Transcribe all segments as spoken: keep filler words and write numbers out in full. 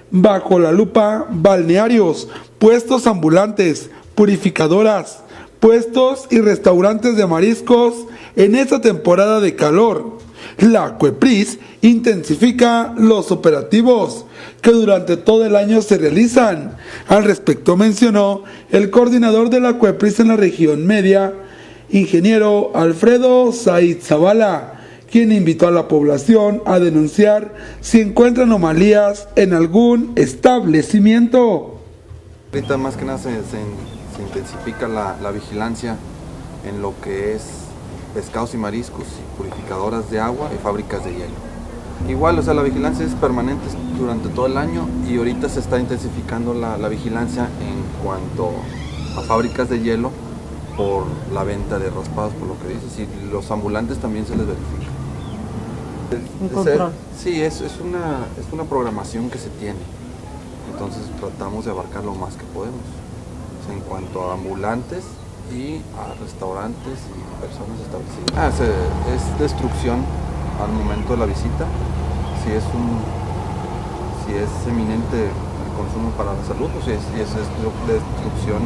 Bajo la lupa, balnearios, puestos ambulantes, purificadoras, puestos y restaurantes de mariscos en esta temporada de calor. La COEPRIS intensifica los operativos que durante todo el año se realizan. Al respecto mencionó el coordinador de la COEPRIS en la región media, ingeniero Alfredo Said Zavala, quien invitó a la población a denunciar si encuentra anomalías en algún establecimiento. Ahorita más que nada se, se, se intensifica la, la vigilancia en lo que es pescados y mariscos, y purificadoras de agua y fábricas de hielo. Igual, o sea, la vigilancia es permanente durante todo el año y ahorita se está intensificando la, la vigilancia en cuanto a fábricas de hielo por la venta de raspados, por lo que dices, y los ambulantes también se les verifica. Un control. Sí, es, es, una, es una programación que se tiene, entonces tratamos de abarcar lo más que podemos, o sea, en cuanto a ambulantes y a restaurantes y personas establecidas. Ah, se, es destrucción al momento de la visita, si es, un, si es eminente el consumo para la salud, o si es, si es destrucción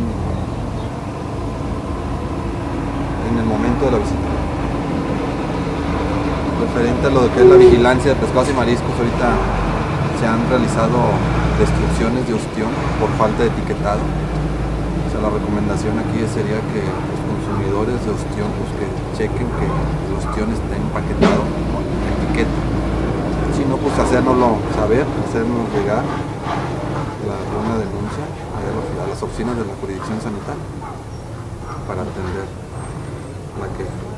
en el momento de la visita. Referente a lo que es la vigilancia de pescados y mariscos, ahorita se han realizado destrucciones de ostión por falta de etiquetado. O sea, la recomendación aquí sería que los consumidores de ostión, pues que chequen que el ostión esté empaquetado con etiqueta. Si no, pues hacérnoslo saber, hacernos llegar la, una denuncia a las oficinas de la jurisdicción sanitaria para atender la queja.